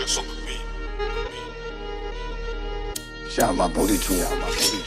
focus on the beat. Shout out my booty to him.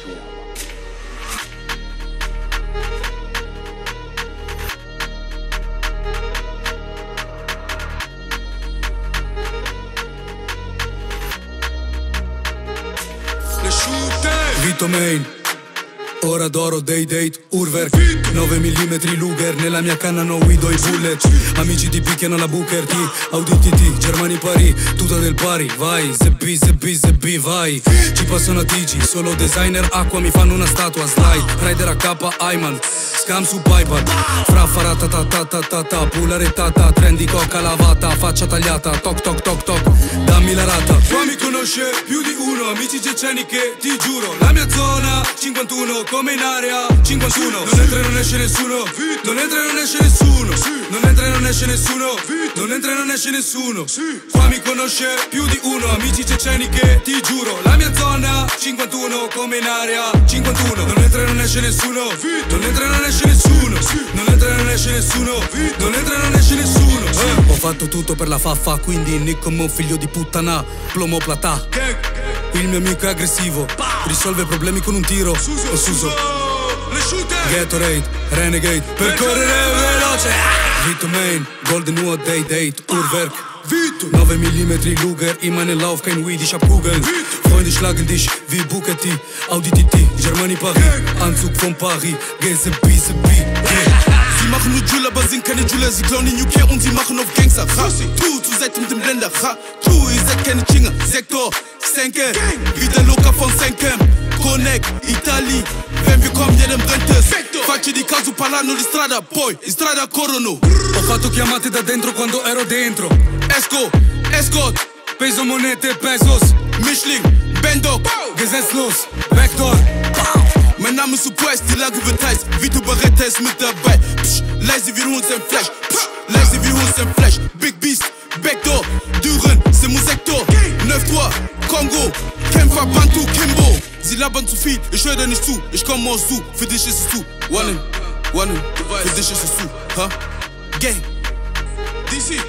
Vito Main, ora d'oro, day date, urwerk 9 mm Luger, nella mia canna no guido i bullet. Amici ti picchiano la Booker T, Audi TT, Germani Paris, tuta del pari, vai, zebbi, vai. Ci passano a TG, solo designer, acqua mi fanno una statua, slide, rider AK, Ayman, scam su iPad, fraffarata ta, pulare tata, trendy coca lavata, faccia tagliata, toc toc toc toc, dammi la rata. Qua mi conosce più di uno, amici ceceni che ti giuro, la mia zona 51, come in area 51. Non entra e non esce nessuno, non entra e non esce nessuno, non entra e non esce nessuno, non entra e non esce nessuno. Qua mi conosce più di uno, amici ceceni che ti giuro, la mia zona 51, come in area 51. Non entra e non esce nessuno, non entra e non esce nessuno, non entra e non esce nessuno, non entra e non esce nessuno. Ho fatto tutto per la faffa, quindi Nick come un figlio di puttana, plomo platà. Il mio amico è aggressivo, risolve problemi con un tiro. Ho Suso, Gatorade, Renegade, per correre veloce. Vito Main, Golden Wood, day date, urwerk 9 mm Luger, in meinen Lauf kein Weed, ich hab Kugeln. Freunde schlagen dich wie Booker T, Audi TT, Germani Paris, Anzug von Paris, Zebbi. Sie machen nur Jula, aber sind keine Jula. Sie klauen in UK und sie machen auf Gangster. Du seid mit dem Blender. Ihr seid keine Chinga. Sektor, Senke, wieder locker von Senkem. Connect, Italie, wenn wir kommen, jedem brennt es. Faccio di caso parlano di strada, poi in strada corrono. Ho fatto chiamate da dentro quando ero dentro. Escort, peso monete, pesos, Mischling, Bendok, gesetzlos, Backdoor. Mein Name ist Surprise, die Lage wird heiß. Vito Beretta ist mit dabei. Psch, leise wie Hund sein Fleisch. Psch, leise wie Hund sein Fleisch. Big Beast, Backdoor, Düren, c'est mon Sektor. 9-3, Kongo, Kämpfer, Bantu, Kimbo. Sie labern zu viel, ich höre dir nicht zu. Ich komme aus Su, für dich ist es zu. One in, für dich ist es zu. Huh? Gang, DC.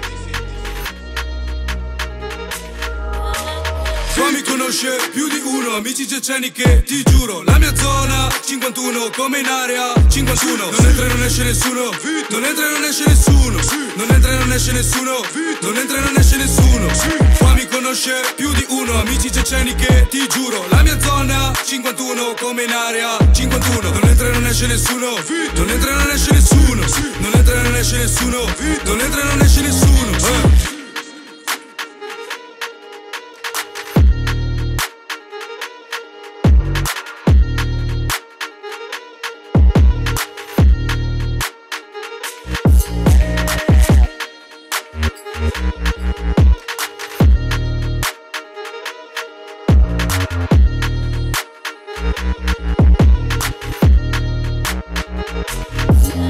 Qua mi conosce più di uno, amici ceceni che ti giuro, la mia zona 51, come in area 51. Non entra e non esce nessuno, non entra e non esce nessuno, non entra e non esce nessuno, non entra e non esce nessuno. Qua mi conosce più di uno, amici ceceni che ti giuro, la mia zona 51, come in area 51. Non entra e non esce nessuno, non entra e non esce nessuno, non entra e non esce nessuno, non entra e non esce nessuno. Yeah.